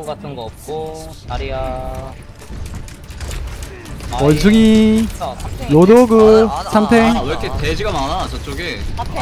같은 거 없고 자리야. 원숭이 아, 로도그 삼탱. 왜 이렇게 돼지가 많아 저쪽에.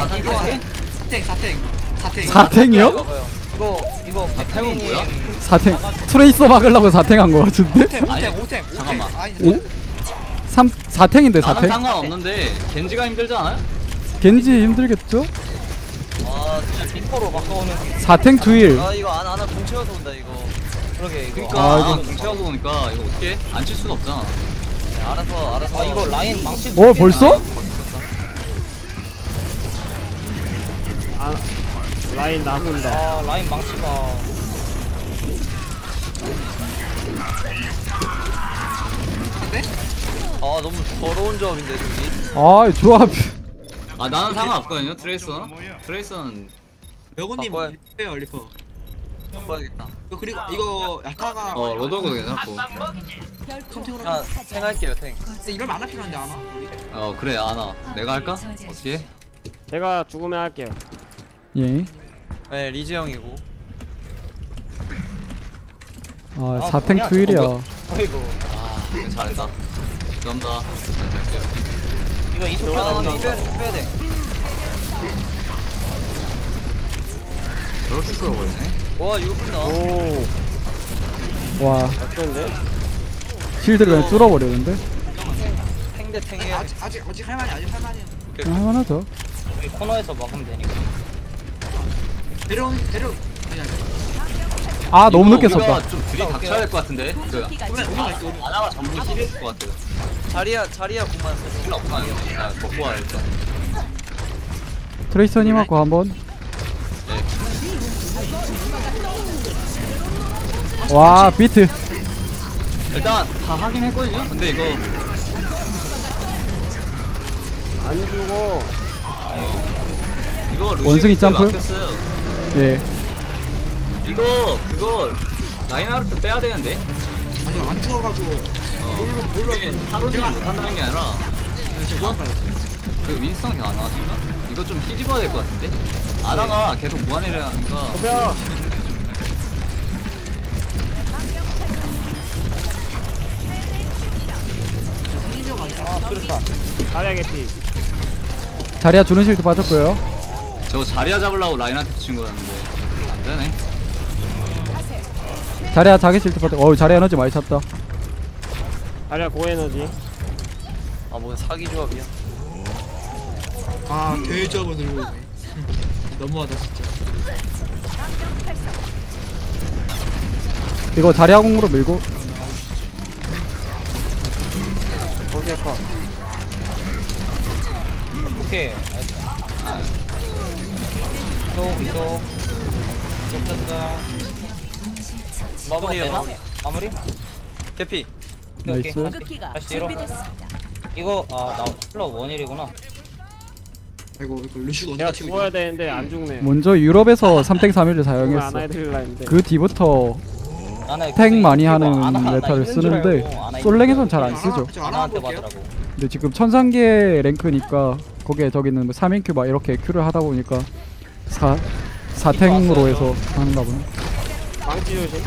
사탱이요? 이거 사탱은 뭐야? 사탱 트레이서 막으려고 사탱한 거 같은데? 잠깐만. 오? 사탱인데 나는 사탱? 상관없는데 겐지가 힘들지 않아요? 겐지 힘들겠죠? 아 진짜 빅포로 바꿔오는. 사탱 투일. 아 이거 안 하나 공 채워서 온다 이거. 그러게 이거. 그러니까 아, 이거 이거- 공채워서 보니까 이거 어떻게 안 칠 수가 없잖아. 알아서. 아 이거 라인 망치. 어 벌써? 라인 나눈다. 아 라인 망치가. 아 너무 더러운 조합인데 저기. 아 조합. 아 나는 상관없거든요. 트레이서는 여군님 바꿔야- 해요 리퍼. 바꿔야겠다. 그리고 이거 야타가 로더도 괜찮고. 컨택으로 아 탱할게요 탱. 근데 이러면 안 필요한데 아마 우리. 그래 아나 내가 할까? 어떻게? 제가 죽으면 할게요. 예. 네 리즈 형이고. 아 사탱 투일이야. 어이구. 아 잘했다. 감사합니다. 이거 이속 아 하나 빼야 돼. 저렇게 끌어버리네. 와 이거 끝나. 오, 와 어떤데? 실드를 그냥 뚫어버리는데? 탱대 탱해야 돼. 아직 할만해 아직 할만해. 할만하죠. 여기 코너에서 먹으면 되니까. 데려. 아 너무 늦게 우리가 썼다. 좀 들이 닥쳐야 될 것 같은데. 아나가 전부 힐했을 것 같아. 자리야 공만 써. 힐 없나? 아 먹고 와 일단. 트레이서님하고 한번. 와 비트. 일단 다 하긴 했거든요. 근데 이거 안 죽어. 루시오 원숭이 점프? 막혔어요. 예. 그거 라인하르트 빼야 되는데. 아니 안 죽어가지고 하루지 못한다는 게 아니라 그 윈스턴이 안 나왔을까? 이거 좀 휘집어야 될 것 같은데? 아나가 계속 무한이라 하니까 야, 자리야 개피. 자리야 주는 실드 빠졌고요. 저거 자리야 잡으려고 라인한테 붙인 거였는데 안 되네. 자리야 자기 실드 빠졌. 어우 자리야 에너지 많이 찼다. 자리야 고에너지. 아뭐 사기 조합이야. 아 대접을 들고 오네. 너무하다 진짜. 이거 자리야 공으로 밀고. 거기에 컷. 오케이. 이속 쩐다. 마무리 되나? 마무리? 개피. 오케이. 나이스. 다시 뒤로. 이거 나 플러 원일이구나. 아이고 이거 루시가 내가 언제 치고 죽어야 되는데 안 죽네. 먼저 유럽에서 3탱 3일을 그걸 안 사용했어. 해드릴라 했는데. 그 뒤부터 나는 탱 많이 하는 아나 메타를 있는 줄 쓰는데 알고 아나 솔랭에선 있는 잘 줄 안 쓰죠. 저 하나 아나한테 볼게요. 받으라고. 근데 지금 1003개 랭크니까 거기에 저기는 3인큐 막 이렇게 큐를 하다 보니까 4탱으로 해서 하는가 보네. 망치 조심.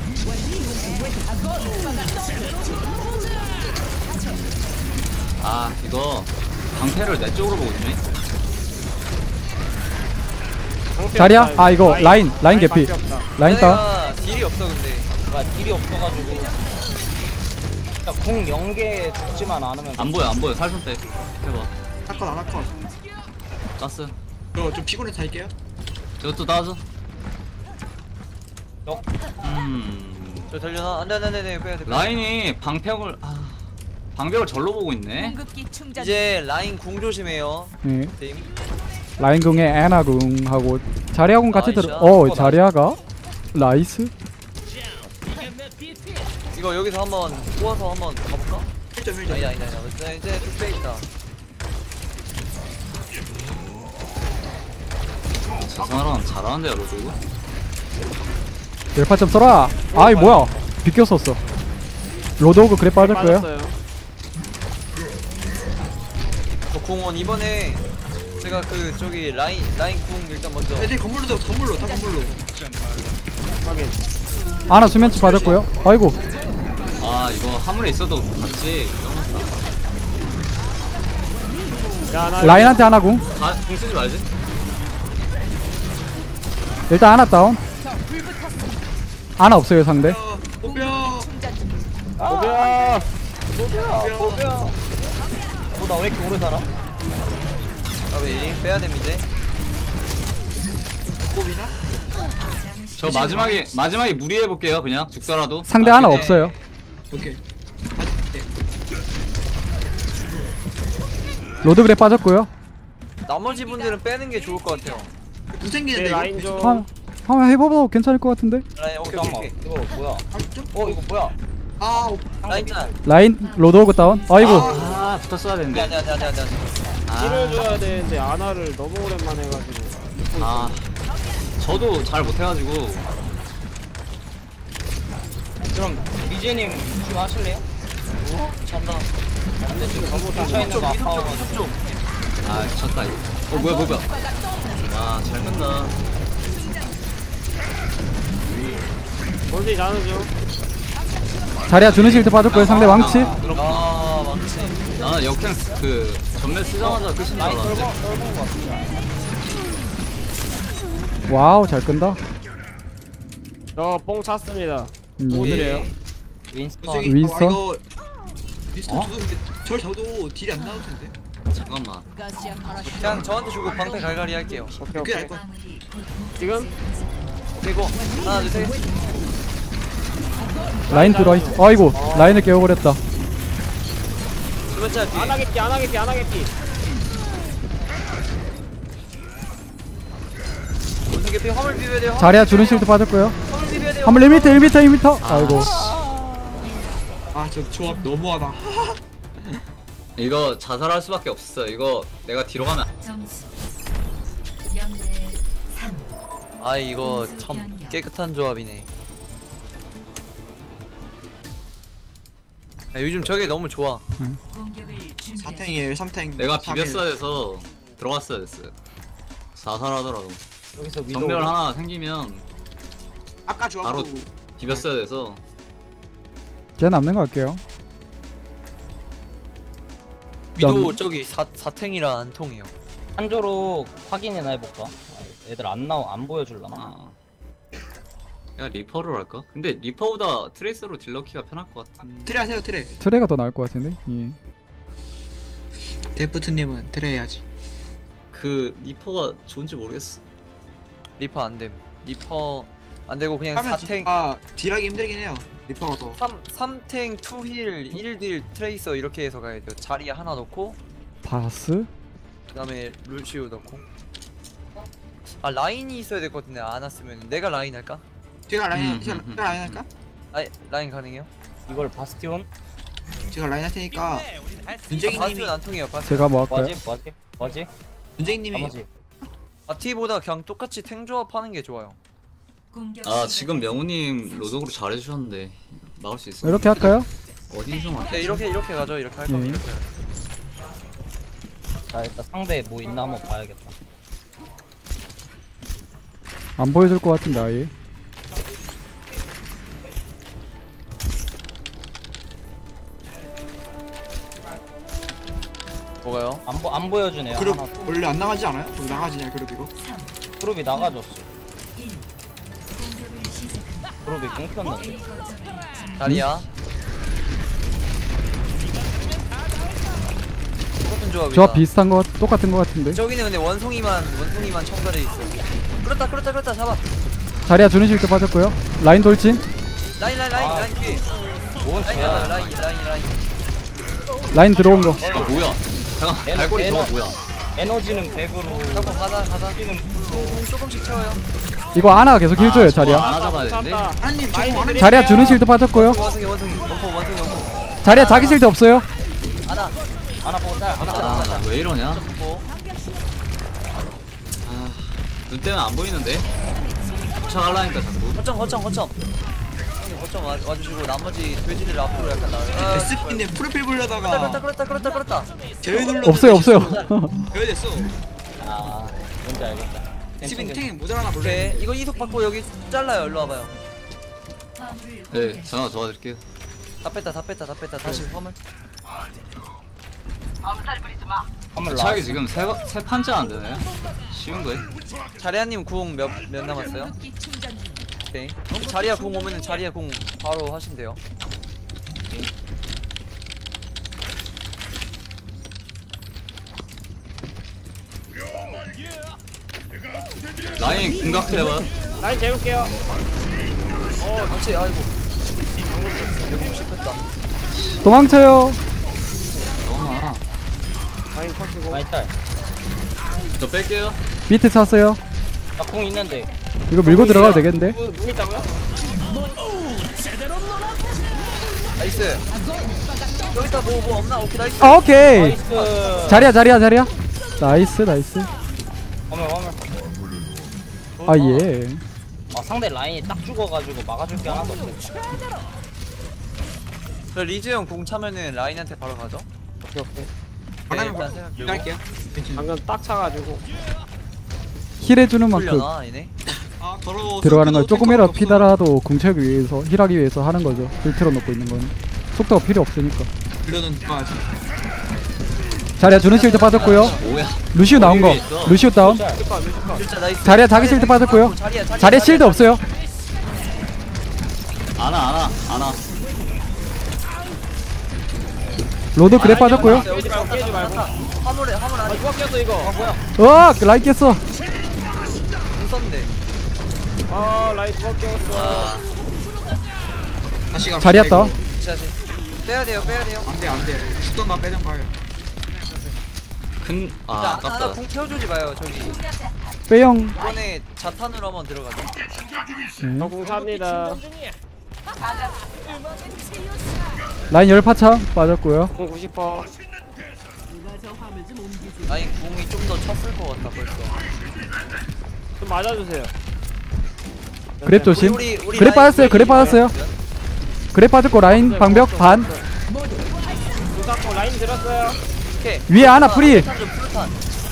아 이거 방패를 내 쪽으로 보고 있네. 방패 자리야? 없다, 아 이거 라인 개피. 방패 없다. 라인 따. 얘네가 딜이 없어 근데. 나 딜이 없어가지고. 공 0개 죽지만 않으면. 안 보여 살좀 빼. 해봐. 할건 안 할건. 가스. 저좀 피곤해서 할게요. 저것도 따줘. 역. 저 달려나? 안돼 빼야 돼. 라인이 방벽을 절로 보고 있네. 공급기 충전. 이제 라인 궁 조심해요. 네. 팀. 라인 궁에 애나 궁하고 자리아 궁 같이 들어. 나이스. 자리아가 나이스. 이거 여기서 한번 꼬아서 한번 가볼까? 1.1점. 아니다. 이제 뚝배 있다. 저 사람 잘하는데요 로드. 열파 좀 써라. 아이 뭐야? 비껴섰어. 로드오그 그래 빠졌고요. 빠졌어요. 저 궁원 이번에 제가 그 저기 라인 궁 일단 먼저. 애들 건물로 다 건물로. 확인. 아나 수면치 빠졌고요. 아이고 아 이거 화물에 있어도 같이 야, 나 라인한테 하나 궁. 공 쓰지 말지. 일단 하나 다운. 하나 없어요 상대. 뽀뼈 도배야. 뽀뼈. 나 왜 이렇게 오래 살아? 까비 빼야 됩니다. 뽀비나? 저 마지막에 무리해 볼게요. 그냥 죽더라도. 상대 하나 없어요. 오케이. 로드그래 빠졌고요. 나머지 분들은 빼는 게 좋을 것 같아요. 못 생기는데 내 이거. 라인 좀. 한번 해봐도 괜찮을 것 같은데. 라인 오케이 잠깐만. 오케이. 이거 뭐야? 아, 좀? 이거 뭐야? 아, 라인 짠. 라인 로드오그 다운. 아이고 아 붙었어야 되는데. 아니. 힐을 줘야 되는데 아나를 너무 오랜만에 해가지고. 아 저도 잘 못해가지고. 그럼 미제님 지금 하실래요? 잔다. 근데 지금 너무 뭉쳐있는 거 아까워가지고. 아 졌다 이거. 뭐야. 와잘 끈다. 멀리 나는 중. 자리야 주는 실드 빠졌고요. 상대 왕치. 아 맞지. 나는 역행 그 전멸 쓰자마자 끝인 줄 많이 알았는데. 떨군 거 같아. 와우 잘 끈다. 저 뽕 찼습니다. 음. 모드래요. 윈스턴. 윈스턴? 이거 윈스턴 저도 근데 절 저도 딜이 안 나올 텐데. 잠깐만. 그냥 저한테 주고 방패 갈갈이 할게요. 오케이 그게 오케이. 나을 것 같아. 지금 그리고 하나 둘 셋. 라인 들어와 있. 아이고 라인을 깨워버렸다. 두 번째 할게. 안 하겠지. 무슨 개피 화물 비벼야 돼요. 자리야 주는 실드 빠졌고요. 화물 비벼야 돼요. 한번 1m. 아이고 아, 저 조합 너무하다. 이거 자살할 수밖에 없어. 이거 내가 뒤로 가면 점수 0대 3. 아 이거 참 깨끗한 조합이네. 야, 요즘 저게 너무 좋아. 공격을 준비. 4탱이에요, 3탱. 내가 비볐어야 돼서 들어갔어야 됐어요. 자살하더라도 여기서 위도. 정멸 하나 생기면 아까 조합 바로 비볐어야 돼서. 걔 남는 거 할게요. 위도 저기 사탱이라 안 통해요. 한조로 확인이나 해볼까? 애들 안 보여줄라나? 아. 야 리퍼를 할까? 근데 리퍼보다 트레이서로 딜러키가 편할 것 같은. 트레 하세요, 트레. 트레가 더 나을 것 같은데. 예. 데프트님은 트레 해야지. 그 리퍼가 좋은지 모르겠어. 리퍼 안 됨. 리퍼 안 되고 그냥 하면 사탱. 아, 딜하기 힘들긴 해요. 리퍼가 더. 3탱 2힐 1딜 트레이서 이렇게 해서 가야 돼요. 자리에 하나 넣고 바스. 그 다음에 루시오 넣고. 아 라인이 있어야 될 것 같은데 안 왔으면 내가 라인 할까? 제가 라인, 음, 제가 음, 음. 라인 할까? 라인 가능해요? 이걸 바스티온? 제가 라인 할 테니까 윤재기님이 바스는 안 통해요. 바스. 제가 뭐 할까요? 뭐지? 윤재기님이 나머지. 바티보다 그냥 똑같이 탱 조합하는 게 좋아요. 공격 아 시작. 지금 명우님 로독으로 잘해주셨는데 막을 수 있어. 이렇게 할까요? 어디서 막. 네, 이렇게 가죠. 이렇게 할 거면 예. 이렇게. 자 일단 상대 뭐 있나 한번 봐야겠다. 안 보여줄 것 같은데 아예. 뭐가요? 안 보여주네요. 그룹 하나. 원래 안 나가지 않아요? 왜 나가지냐 그룹 이거? 그룹이 나가줬어. 1. 공격을 시작합니다. 그룹이 끊겼는데. A 거점을 자리야. 똑같은 조합이다. 조합 비슷한 거 똑같은 거 같은데. 저기는 근데 원숭이만 첨가돼 있어. 그렇다 잡아. 자리야 주는 실드 빠졌고요. 라인 돌진. 라인 뒤에. 뭐야? 라인. 라인 들어온 거. 아 뭐야? 잠깐 에너- 발꼬리 저거 에너- 뭐야? 에너지는 100으로. 잠깐 가자. 뛰는 조금씩 채워요. 이거 하나 계속 힐 줘요 자리야. 안 잡아야 되는데. 찼다. 아님, 라인 저거 하나 자리야 주는 실드 빠졌고요. 원숭이 원포. 자리야 자기 실드 없어요. 하나 보고 짤. 아 왜 이러냐? 뭐? 눈 때문에 안 보이는데. 쫓아가려니까 자꾸. 거점. 형님 거점 와주시고 나머지 돼지들 앞으로 약간 나와요. SP인데 프로필 보려다가 그렇다. 제외 눌러. 없어요. 제외됐어. 아 뭔지 알겠다. SP는 탱이 모자라나 몰래. 오케이 이거 이속 받고 여기 잘라요. 일로 와봐요. 네, 전화 도와드릴게요. 다 뺐다 다시 화물. 한번 차이 지금 세 판째 안 되네. 쉬운 거야? 자리아님 궁 몇 남았어요? 오케이. 자리아 궁 오면은 자리아 궁 바로 하시면 돼요. 라인 궁각 해봐. 라인 재울게요. 그렇지. 아이고. 방금 씹혔다. 도망쳐요. 너무 라인 컷이고. 라인 딸. 저 뺄게요. 비트 찼어요. 나궁 있는데. 이거 밀고 들어가도 되겠는데? 문 있다고요? 나이스. 여기다 뭐 없나? 오케이 나이스. 아, 오케이. 나이스. 자리야. 나이스. 화물. 아, 예. 아 상대 라인이 딱 죽어가지고 막아줄 게 하나도 없어. 저 리즈 형 궁 차면은 라인한테 바로 가죠. 오케이. 네, 하나만 일단 생각 들고. 할게요. 방금 딱 차가지고. 힐해주는 만큼 풀려나 얘네? 아 더러워. 들어가는 걸 조금이라도 피달아도 궁채기 위해서 힐하기 위해서 하는 거죠. 힐트로 놓고 있는 건 속도가 필요 없으니까. 빌려는 누가 자리야 주는 실드 빠졌고요. 뭐야? 루시우 나온 거. 루시우 다운. 진짜 나이스. 자리야 자기 실드 빠졌고요. 자리야 실드 없어요. 안아. 로드 그래 빠졌고요. 깨지 말고. 화물에 안에 누가 꼈어 이거? 으악 라인 깼어. 궁 썼는데. 라인 누가 꼈어? 다시 가. 자리야 다운. 진짜 빼야 돼요. 안돼. 죽던가 빼던가. 하나 아깝다. 궁 태워주지 마요. 저기 빼영. 이번에 자탄으로 한번 들어가자. 저궁 삽니다. 라인 열파차 빠졌고요. 궁 90%. 라인 궁이 좀 더 쳤을 것 같다 벌써. 좀 맞아주세요. 그랩 조심. 우리 그래 라인 빠졌어요. 그래 궁이 빠졌어요. 그래 빠졌고 라인 방벽 반. 눈 닦고 라인 들었어요. 오케이. 위에 아나 프리. 풀탄 좀 풀탄.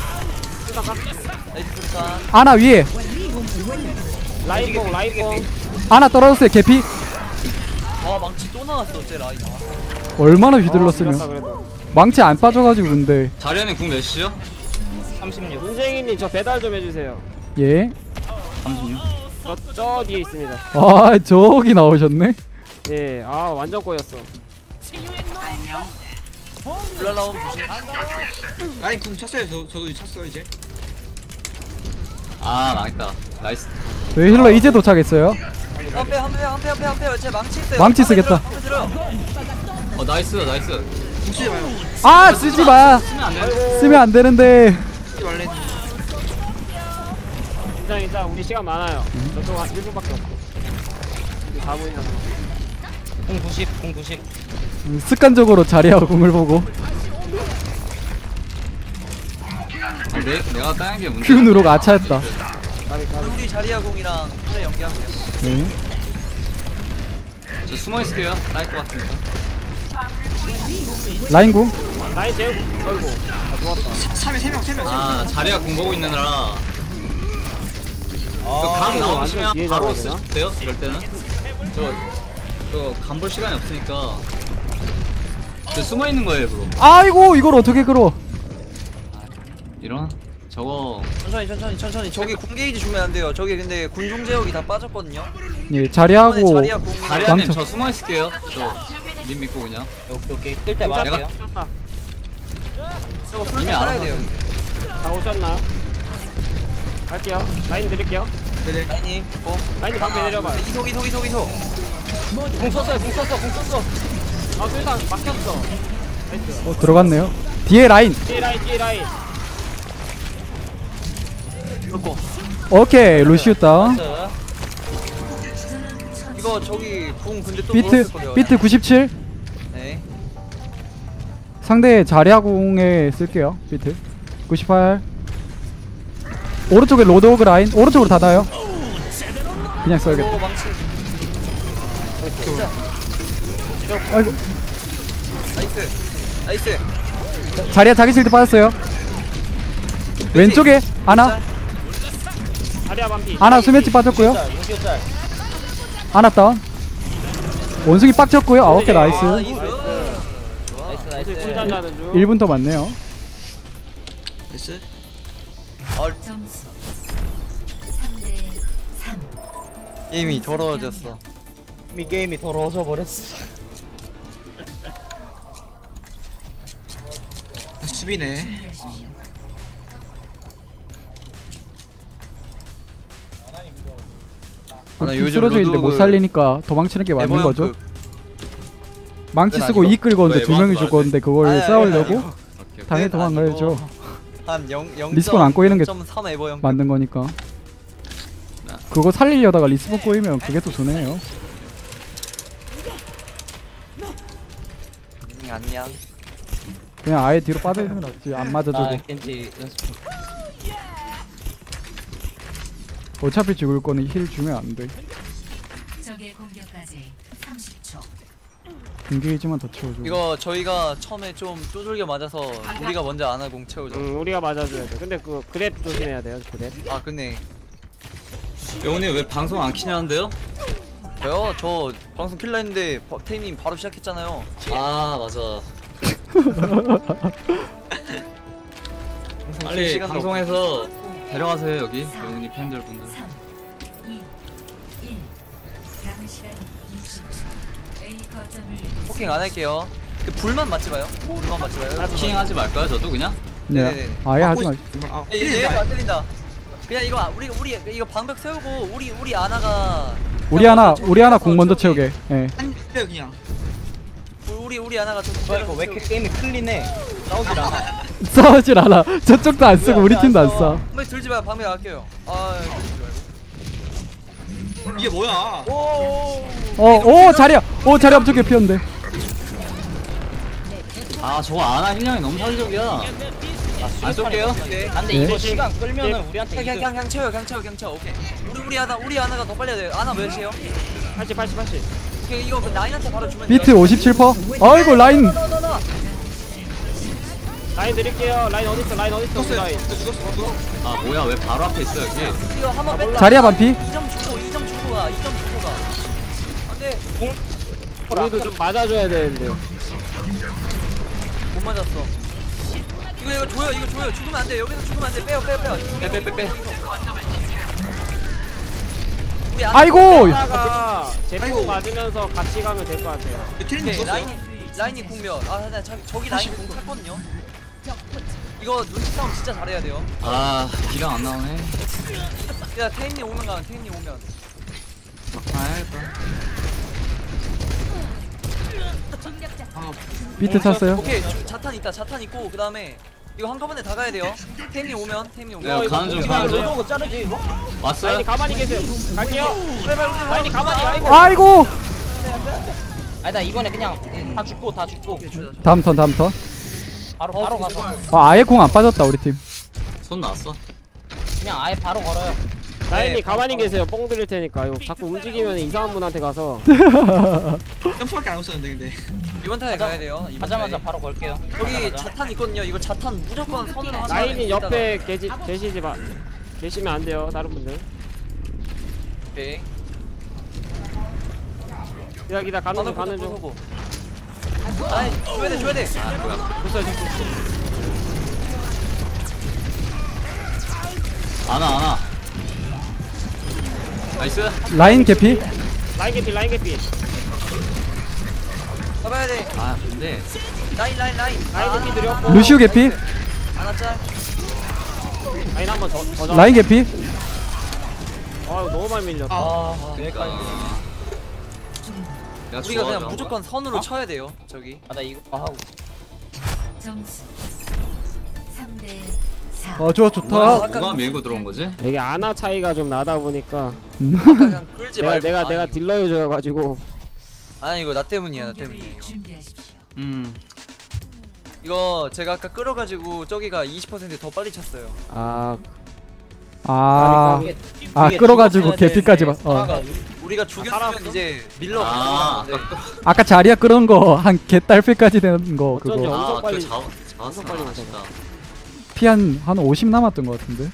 나이스 풀탄. 아나 위에. 라인 뽕. 아나 떨어졌어요. 개피. 와 망치 또 나왔어 쟤 라인. 얼마나 들었다 휘둘렀으면. 그래도. 망치 안 빠져가지고 근데. 자리아는 궁 몇이죠? 36. 문쟁이님 저 배달 좀 해주세요. 예. 36. 저 뒤에 있습니다. 아 저기 나오셨네. 예, 완전 꼬였어. 올라나온 조심. 라인 궁 찼어요. 저도 찼어요 이제. 망했다. 나이스. 왜 힐러 이제 도착했어요? 한패 쟤 망치 있어요. 망치 쓰겠다. 한패 들어요. 나이스. 뭉치지 마요. 아 쓰지 마. 쓰면 안 돼. 쓰면 안 되는데. 쓰지 말래. 괜찮아. 우리 시간 많아요. 저쪽 한 1분밖에 없고. 4분이나. 궁 90. 습관적으로 자리하고 궁을 보고 내가 따는 게 문제. Q 누르고 아차했다. 우리 자리아 공이랑 플레이 연기하세요. 네. 저 숨어 있을게요. 나을 것 같으니까. 라인 궁. 라인 제우. 어이구. 누웠다. 3명 3명. 자리아 궁 보고 있느라. 강 완전 나오시면 뒤에 바로 잡아야 되나? 쓰세요. 이럴 때는. 저 간볼 시간이 없으니까. 저 숨어 있는 거예요, 브로. 아이고 이걸 어떻게 끌어? 이런 저거 천천히. 저기 궁 게이지 주면 안 돼요. 저기 근데 군중 제어기 다 빠졌거든요. 예 이번에 자리하고 자리아 공. 자리아님 망쳐. 저 숨어 있을게요. 님 믿고 그냥. 오케이. 뜰 때 말할게요. 저거 이미 풀탄 살아야 알아서 돼요. 다 오셨나요? 갈게요. 라인 드릴게요. 라인이 라인이 방패 내려봐. 이속. 궁 썼어. 술상 막혔어. 나이스. 들어갔네요. 뒤에 라인. 뒤에 라인. 오케이 루시우 다운. 나이스. 이거 저기 궁 근데 또 돌았을 거예요. 비트 97. 네. 상대 자리하궁에 쓸게요. 비트 98. 오른쪽에 로드오그 라인. 오른쪽으로 닫아요. 그냥 써야겠다. 오 망치. 아이고. 나이스. 자리야 자기 실드 빠졌어요. 왼쪽에 아나. 자리야 반피. 아나 수면치 빠졌고요. 짤. 아나 다운. 원숭이 빡쳤고요. 아, 오케이 나이스. 나이스 사실 나이스. 꿀잠 자는 중. 1분 더 맞네요. 됐어? 점수 3대 3. 게임이 더러워졌어. 이미 게임이 더러워져 버렸어. 수비네. 나 좀 요즘 쓰러져 있는데 못 로드오그 살리니까 도망치는 게 맞는 거죠. 에버형급. 망치 그건 쓰고 아니고. 이 끌건데 왜, 두 명이 맞아, 죽었는데 그걸 아니, 아니, 싸우려고 아니고. 오케이. 당연히 그건 도망가야죠. 아니고. 한 0. 리스폰 안 꼬이는 게 0.3 에버형. 만든 거니까. 그거 살리려다가 리스폰 꼬이면 그게 또 손해예요. 안녕. 그냥 아예 뒤로 빠져있는 게 낫지. 안 맞아줘도. 아 겐지 연습. 어차피 죽을 거는 힐 주면 안 돼. 적의 공격까지 30초. 공격이지만 더 채워줘. 이거 저희가 처음에 좀 쪼들겨 맞아서 우리가 먼저 아나공 채우죠. 우리가 맞아줘야 돼. 근데 그 그랩 조심해야 돼요. 그랩. 아 근데 영훈이 왜 방송 안 키냐는데요? 저요? 저 방송 킬라 했는데 테이님 바로 시작했잖아요. 아 맞아. 빨리 시간도 방송에서 데려가세요 여기 영훈이 팬들분들. 3, 2, 1. 남은 시간 60초. A 거점을 포킹 안 할게요. 그 불만 맞지 마요. 불만 맞지 마요. 킹하지 말까요 저도 그냥? 네. 네네네. 아예 하지 마. 아, 얘가 안 들린다. 그냥 이거 우리 이거 방벽 세우고 우리 아나가 우리 하나 공 먼저 채우게. 예. 한 그래 그냥. 우리 아나가 좀 뭐야 이거 왜 이렇게 게임이 클린해? 싸우질 않아. 싸우질 않아. 저쪽도 안 쓰고 우리 팀도 안 써. 방벽 들지 마요. 방벽 아껴요. 아 이게 뭐야? 오 자리야. 오 자리 엄청 개피었는데. 아 저거 아나 힐량이 너무 사기적이야. 안 쏠게요. 안돼 네. 이거 시간 끌면은 우리한테 이득. 그냥 채워. 오케이. 우리 아나가 더 빨리 해야 돼. 아나 몇이에요? 80. 오케이 이거 그 라인한테 바로 주면 비트 57%. 아이고 라인. 라인 드릴게요. 라인 어디 있어? 라인. 우리 라인. 죽었어. 아 뭐야 왜 바로 앞에 있어 여기? 이거 한번 뺐다. 자리야 반피. 2점 주고 가. 안돼. 우리도 좀 맞아줘야 되는데. 못 맞았어. 이거 줘요. 죽으면 안 돼. 여기서 죽으면 안 돼. 빼요. 빼. 우리 아나 아이고. 하나가 제품 맞으면서 같이 가면 될 것 같아요. 트레이닝 오케이, 죽었어. 라인이 국면. 나 저기 라인 공 탔거든요. 이거 눈치 싸움 진짜 잘해야 돼요. 아 기량 안 나오네. 야 태인님 오면 가. 태인님 오면. 비트 찼어요. 오케이 자탄 있고 그 다음에 이거 한꺼번에 다 가야 돼요. 태인님 오면. 네 가는 중. 이거 자르지 이거? 왔어요? 라인이 가만히 계세요. 갈게요. 라인이 가만히. 아이고. 아니 나 이번에 그냥 다 죽고 다음 턴. 바로 가서 아예 공 안 빠졌다 우리 팀. 손 나왔어. 그냥 아예 바로 걸어요. 라인이 가만히 계세요. 뽕 드릴 테니까. 이거 자꾸 움직이면 이상한 분한테 가서. 점프밖에 안 없었는데 근데. 이번 타에 가야 돼요. 이번 가자마자 타에. 바로 걸게요. 여기 가자마자. 자탄 있거든요. 이거 자탄 무조건 선으로 하나. 라인이 옆에 계시면 안 돼요. 다른 분들. 오케이. 기다 가는 중. 라인 줘야 돼. 아 뭐야? 아나. 나이스. 라인 개피. 라인 개피. 잡아야 돼. 아 근데 라인. 라인 개피 드렸고. 루시우 개피. 하나 짤. 라인 한번 더 잡아. 라인 개피. 아 너무 많이 밀렸다. 그러니까 내가 우리가 그냥 좋아하는 무조건 선으로 쳐야 돼요. 저기. 나 이거 하고. 점수 3대 4. 좋아 거야. 좋다. 누가 밀고 들어온 거지? 이게 아나 차이가 좀 나다 보니까 그냥 끌지 말고. 내가 딜러 유저여가지고. 아니 이거 나 때문이에요. 준비하십시오. 이거 제가 아까 끌어가지고 저기가 20%더 빨리 찼어요. 끌어가지고 개피까지 봐. 우리가 죽였으면 이제 밀러. 아, 아까 자리야 끌은 거 한 개딸피까지 되는 거 어쩐지 그거 엄청 아, 빨리. 잡았어. 빨리 아쉽다. 피 한 50 남았던 거 같은데.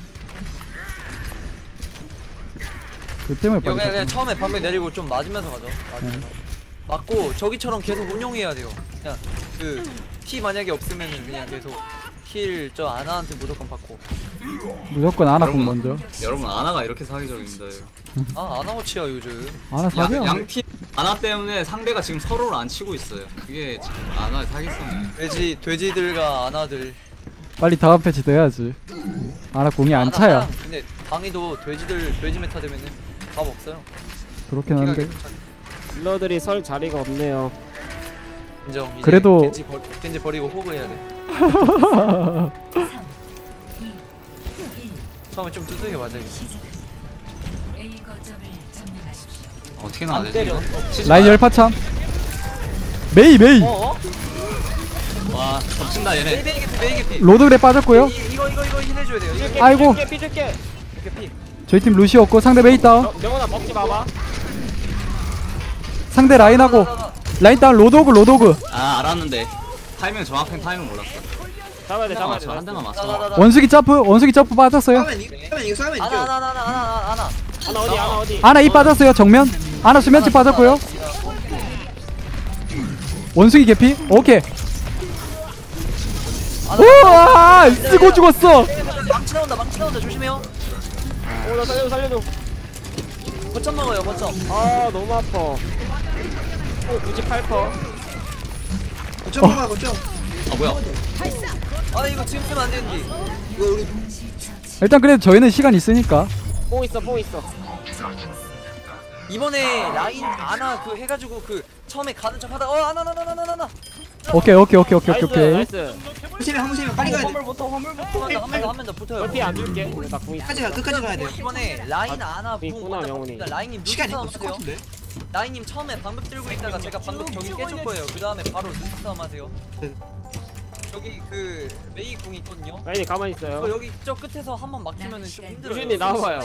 그 때문에 이거 빨리 그냥 찼구나. 처음에 방벽 내리고 좀 맞으면서 가죠. 맞고 저기처럼 계속 운용해야 돼요. 그냥 그 피 만약에 없으면은 그냥 계속 힐 저 아나한테 무조건 받고. 무조건 아나공 여러분. 먼저. 여러분 아나가 이렇게 사기적입니다. 아 아나워치야 요즘. 아나 사겨. 양팀 아나 때문에 상대가 지금 서로를 안 치고 있어요. 그게 지금 아나의 사기성이에요. 돼지들과 아나들. 빨리 다음 패치 돼야지. 아나 공이 안 차야. 아나랑 근데 방위도 돼지 메타 되면은 답 없어요. 그렇긴 한데. 딜러들이 설 자리가 없네요. 인정. 이제 그래도- 겐지 버리고 호그 해야 돼. 3, 2, 1. 처음에 좀 두들겨 맞아야 돼. A 거점을 점령하십시오. 어떻게 안 나가지? 때려. 라인 열파참. 메이. 어? 와 덮친다 얘네. 메이 개피. 로드그래 빠졌고요. 이거 힐 해줘야 돼요. 이거 아이고. 삐줄게. 개피. 저희 팀 루시였고 상대 메이 다운. 명훈아 먹지 마봐. 상대 라인하고 라인 다운 로드오그. 아 알았는데 타이밍 정확한 타이밍 몰랐어. 잡아야 돼 잡아야 돼. 한 대만 맞춰. 나나나나. 원숭이 점프 빠졌어요. 싸우면 이거 싸우면 이겨. 아나. 하나 어디 하나 어디. 아나 이 빠졌어요 정면. 아나 수면치 빠졌고요. 원숭이 개피. 오케이. 우와 쓰고 죽었어. 망치 나온다 조심해요. 오나 살려줘. 거점 먹어요 거점. 아 너무 아파. 오 98%. 거점 봐봐 거점. 아 뭐야? 아 이거 지금 쓰면 안 되는데. 이거 우리 일단 그래도 저희는 시간 있으니까. 뽕 있어 뽕 있어. 이번에 라인 아나 그 해가지고 그 처음에 가는 척 하다가 아나. 오케이. 나이스. 한번 빨리 가야 돼. 화물부터 한 번 더 붙어요. 얼피 안 줄게. 나궁 있어. 끝까지 가야 돼요. 이번에 라인 아나 궁 붕 있구나, 먼저 명훈이. 붙습니다. 라인님 눈 시간이 싸움 없을 것 하세요. 같은데. 라인님 처음에 방벽 들고 있다가 제가 방벽 저기 깨줄 거예요. 그 다음에 바로 눈 싸움 하세요. 네. 저기 그 메이 궁 있거든요. 라인이 가만히 있어요. 이거 여기 저 끝에서 한 번 막히면은 좀 힘들어요. 유진이 나와봐요.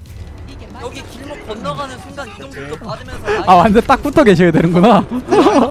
여기 길목 건너가는 순간 이동 속도 받으면서 아 완전 딱 붙어 계셔야 되는구나.